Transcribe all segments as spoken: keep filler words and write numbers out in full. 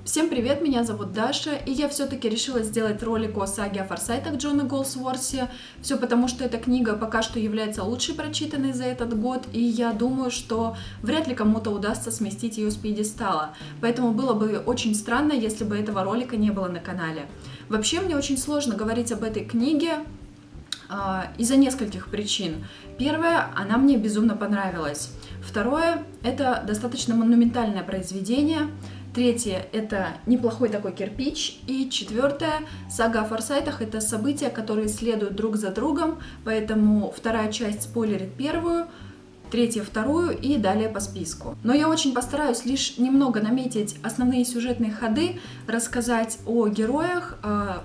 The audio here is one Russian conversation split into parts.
Всем привет, меня зовут Даша, и я все-таки решила сделать ролик о саге о форсайтах Джона Голсуорси. Все потому, что эта книга пока что является лучшей прочитанной за этот год, и я думаю, что вряд ли кому-то удастся сместить ее с пьедестала. Поэтому было бы очень странно, если бы этого ролика не было на канале. Вообще, мне очень сложно говорить об этой книге э, из-за нескольких причин. Первое, она мне безумно понравилась. Второе, это достаточно монументальное произведение. Третье – это неплохой такой кирпич. И четвертое – сага о форсайтах – это события, которые следуют друг за другом, поэтому вторая часть спойлерит первую, третья – вторую и далее по списку. Но я очень постараюсь лишь немного наметить основные сюжетные ходы, рассказать о героях,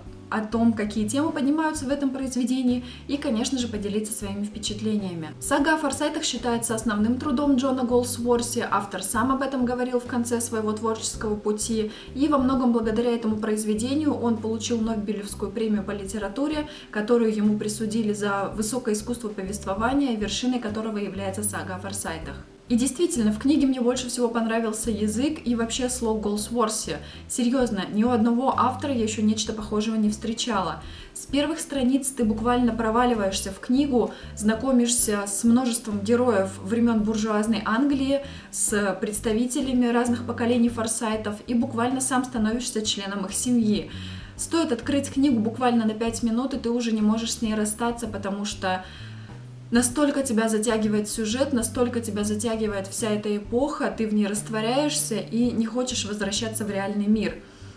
о том, какие темы поднимаются в этом произведении, и, конечно же, поделиться своими впечатлениями. Сага о форсайтах считается основным трудом Джона Голсуорси, автор сам об этом говорил в конце своего творческого пути, и во многом благодаря этому произведению он получил Нобелевскую премию по литературе, которую ему присудили за высокое искусство повествования, вершиной которого является сага о форсайтах. И действительно, в книге мне больше всего понравился язык и вообще слог Голсуорси. Серьезно, ни у одного автора я еще нечто похожего не встречала. С первых страниц ты буквально проваливаешься в книгу, знакомишься с множеством героев времен буржуазной Англии, с представителями разных поколений форсайтов и буквально сам становишься членом их семьи. Стоит открыть книгу буквально на пять минут, и ты уже не можешь с ней расстаться, потому что настолько тебя затягивает сюжет, настолько тебя затягивает вся эта эпоха, ты в ней растворяешься и не хочешь возвращаться в реальный мир.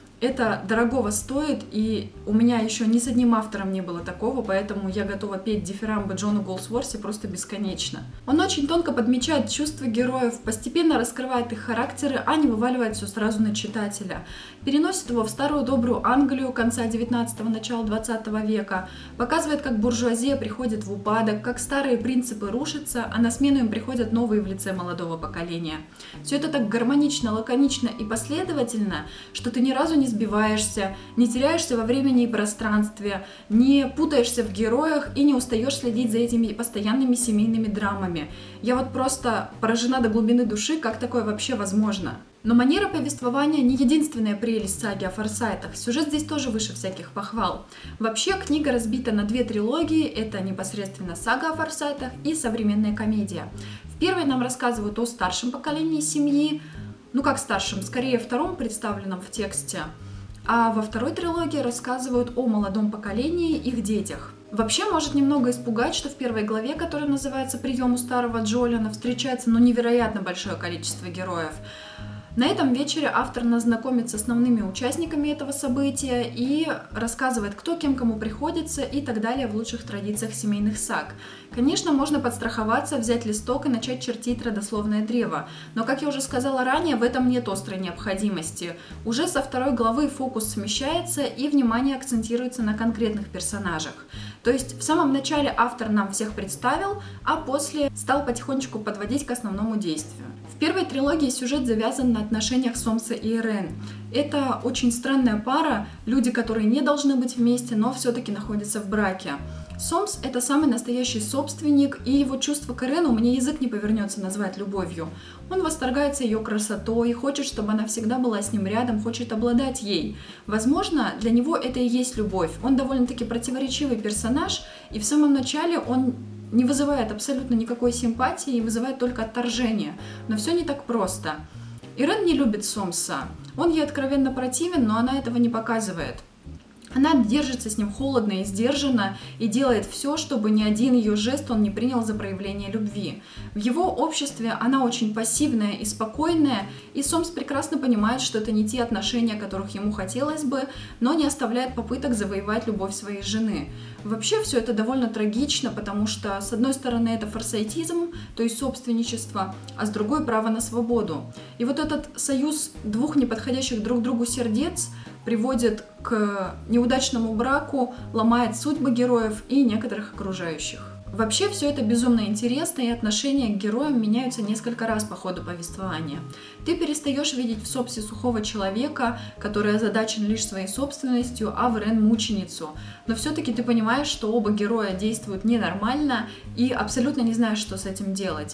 Это дорогого стоит, и у меня еще ни с одним автором не было такого, поэтому я готова петь дифирамбы Джону Голсуорси просто бесконечно. Он очень тонко подмечает чувства героев, постепенно раскрывает их характеры, а не вываливает все сразу на читателя. Переносит его в старую добрую Англию конца девятнадцатого, начала двадцатого века, показывает, как буржуазия приходит в упадок, как старые принципы рушатся, а на смену им приходят новые в лице молодого поколения. Все это так гармонично, лаконично и последовательно, что ты ни разу не сбиваешься, не теряешься во времени и пространстве, не путаешься в героях и не устаешь следить за этими постоянными семейными драмами. Я вот просто поражена до глубины души, как такое вообще возможно. Но манера повествования не единственная прелесть саги о форсайтах. Сюжет здесь тоже выше всяких похвал. Вообще, книга разбита на две трилогии. Это непосредственно сага о форсайтах и современная комедия. В первой нам рассказывают о старшем поколении семьи, ну как старшем, скорее втором, представленном в тексте. А во второй трилогии рассказывают о молодом поколении, их детях. Вообще может немного испугать, что в первой главе, которая называется «Прием у старого Джолиана», встречается ну невероятно большое количество героев. На этом вечере автор нас знакомит с основными участниками этого события и рассказывает, кто кем кому приходится и так далее в лучших традициях семейных саг. Конечно, можно подстраховаться, взять листок и начать чертить родословное древо, но, как я уже сказала ранее, в этом нет острой необходимости. Уже со второй главы фокус смещается и внимание акцентируется на конкретных персонажах. То есть в самом начале автор нам всех представил, а после стал потихонечку подводить к основному действию. В первой трилогии сюжет завязан на отношениях Сомса и Ирен. Это очень странная пара, люди, которые не должны быть вместе, но все-таки находятся в браке. Сомс – это самый настоящий собственник, и его чувство к Ирену мне язык не повернется назвать любовью. Он восторгается ее красотой, хочет, чтобы она всегда была с ним рядом, хочет обладать ей. Возможно, для него это и есть любовь. Он довольно-таки противоречивый персонаж, и в самом начале он не вызывает абсолютно никакой симпатии и вызывает только отторжение. Но все не так просто. Ирен не любит Сомса. Он ей откровенно противен, но она этого не показывает. Она держится с ним холодно и сдержанно и делает все, чтобы ни один ее жест он не принял за проявление любви. В его обществе она очень пассивная и спокойная, и Сомс прекрасно понимает, что это не те отношения, которых ему хотелось бы, но не оставляет попыток завоевать любовь своей жены. Вообще все это довольно трагично, потому что с одной стороны это форсайтизм, то есть собственничество, а с другой право на свободу. И вот этот союз двух неподходящих друг другу сердец приводит к неудачному браку, ломает судьбы героев и некоторых окружающих. Вообще все это безумно интересно, и отношения к героям меняются несколько раз по ходу повествования. Ты перестаешь видеть в Сомсе сухого человека, который озадачен лишь своей собственностью, а в Ирен мученицу. Но все-таки ты понимаешь, что оба героя действуют ненормально и абсолютно не знаешь, что с этим делать.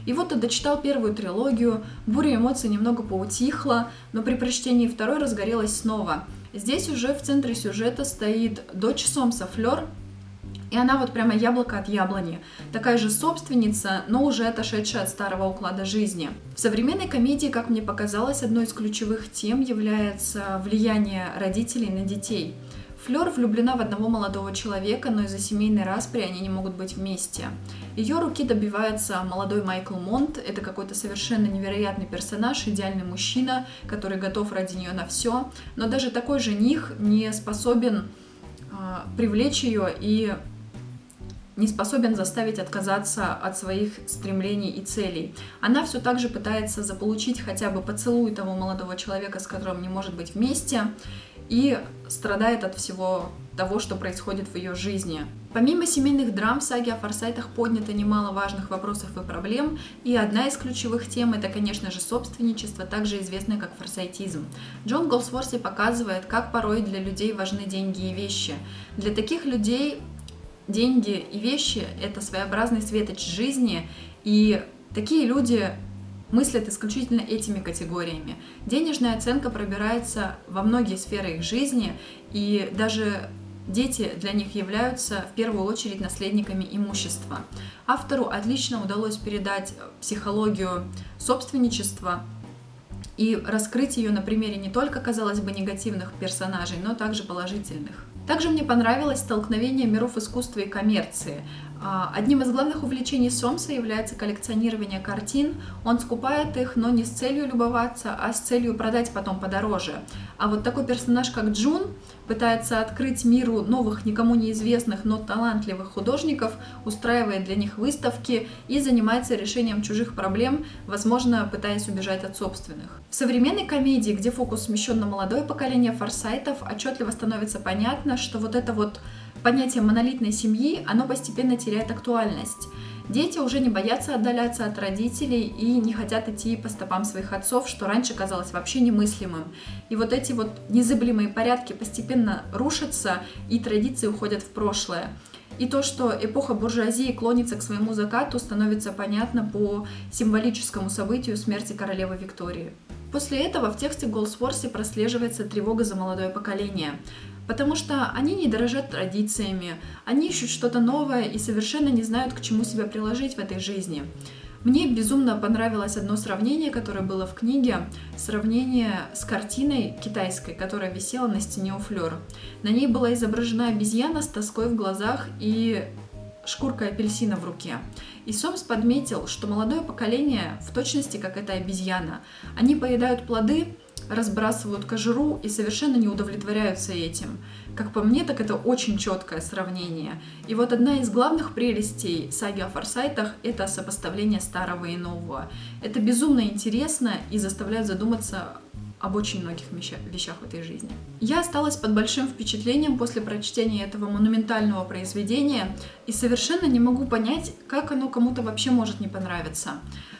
И вот ты дочитал первую трилогию, буря эмоций немного поутихла, но при прочтении второй разгорелась снова. Здесь уже в центре сюжета стоит дочь Сомса Флёр, и она вот прямо яблоко от яблони. Такая же собственница, но уже отошедшая от старого уклада жизни. В современной комедии, как мне показалось, одной из ключевых тем является влияние родителей на детей. Флёр влюблена в одного молодого человека, но из-за семейной распри они не могут быть вместе. Ее руки добивается молодой Майкл Монт. Это какой-то совершенно невероятный персонаж, идеальный мужчина, который готов ради нее на все. Но даже такой жених не способен э, привлечь ее и не способен заставить отказаться от своих стремлений и целей. Она все так же пытается заполучить хотя бы поцелуй того молодого человека, с которым не может быть вместе, и страдает от всего того, что происходит в ее жизни. Помимо семейных драм, в саге о Форсайтах поднято немало важных вопросов и проблем, и одна из ключевых тем — это, конечно же, собственничество, также известное как форсайтизм. Джон Голсворси показывает, как порой для людей важны деньги и вещи. Для таких людей деньги и вещи — это своеобразный светоч жизни, и такие люди мыслят исключительно этими категориями. Денежная оценка пробирается во многие сферы их жизни, и даже дети для них являются в первую очередь наследниками имущества. Автору отлично удалось передать психологию собственничества и раскрыть ее на примере не только, казалось бы, негативных персонажей, но также положительных. Также мне понравилось столкновение миров искусства и коммерции. Одним из главных увлечений Сомса является коллекционирование картин. Он скупает их, но не с целью любоваться, а с целью продать потом подороже. А вот такой персонаж, как Джун, пытается открыть миру новых, никому неизвестных, но талантливых художников, устраивает для них выставки и занимается решением чужих проблем, возможно, пытаясь убежать от собственных. В современной комедии, где фокус смещен на молодое поколение форсайтов, отчетливо становится понятно, что вот это вот понятие монолитной семьи, оно постепенно теряет актуальность. Дети уже не боятся отдаляться от родителей и не хотят идти по стопам своих отцов, что раньше казалось вообще немыслимым. И вот эти вот незыблемые порядки постепенно рушатся, и традиции уходят в прошлое. И то, что эпоха буржуазии клонится к своему закату, становится понятно по символическому событию смерти королевы Виктории. После этого в тексте Голсворси прослеживается тревога за молодое поколение, потому что они не дорожат традициями, они ищут что-то новое и совершенно не знают, к чему себя приложить в этой жизни. Мне безумно понравилось одно сравнение, которое было в книге, сравнение с картиной китайской, которая висела на стене у Флёр. На ней была изображена обезьяна с тоской в глазах и шкуркой апельсина в руке. И Сомс подметил, что молодое поколение в точности как эта обезьяна. Они поедают плоды, разбрасывают кожуру и совершенно не удовлетворяются этим. Как по мне, так это очень четкое сравнение. И вот одна из главных прелестей саги о Форсайтах — это сопоставление старого и нового. Это безумно интересно и заставляет задуматься об очень многих вещах в этой жизни. Я осталась под большим впечатлением после прочтения этого монументального произведения и совершенно не могу понять, как оно кому-то вообще может не понравиться.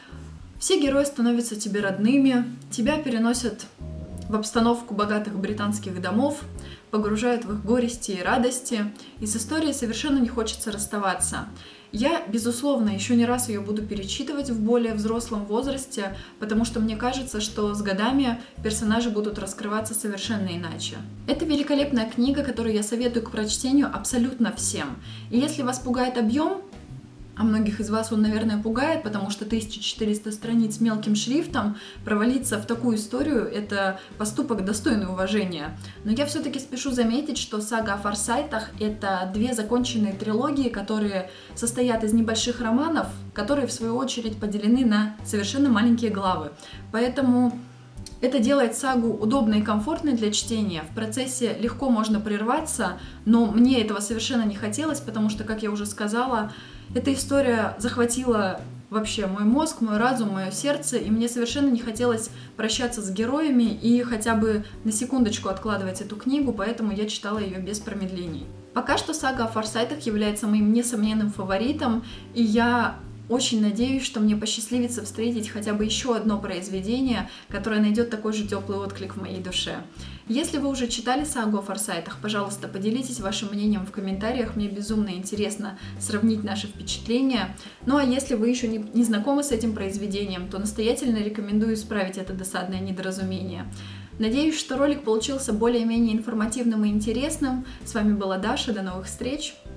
Все герои становятся тебе родными, тебя переносят в обстановку богатых британских домов, погружают в их горести и радости, и с историей совершенно не хочется расставаться. Я, безусловно, еще не раз ее буду перечитывать в более взрослом возрасте, потому что мне кажется, что с годами персонажи будут раскрываться совершенно иначе. Это великолепная книга, которую я советую к прочтению абсолютно всем. И если вас пугает объем, а многих из вас он, наверное, пугает, потому что тысяча четыреста страниц мелким шрифтом, провалиться в такую историю — это поступок, достойный уважения. Но я все-таки спешу заметить, что сага о Форсайтах — это две законченные трилогии, которые состоят из небольших романов, которые, в свою очередь, поделены на совершенно маленькие главы. Поэтому это делает сагу удобной и комфортной для чтения. В процессе легко можно прерваться, но мне этого совершенно не хотелось, потому что, как я уже сказала, эта история захватила вообще мой мозг, мой разум, мое сердце, и мне совершенно не хотелось прощаться с героями и хотя бы на секундочку откладывать эту книгу, поэтому я читала ее без промедлений. Пока что сага о Форсайтах является моим несомненным фаворитом, и я очень надеюсь, что мне посчастливится встретить хотя бы еще одно произведение, которое найдет такой же теплый отклик в моей душе. Если вы уже читали сагу о Форсайтах, пожалуйста, поделитесь вашим мнением в комментариях, мне безумно интересно сравнить наши впечатления. Ну а если вы еще не, не знакомы с этим произведением, то настоятельно рекомендую исправить это досадное недоразумение. Надеюсь, что ролик получился более-менее информативным и интересным. С вами была Даша, до новых встреч!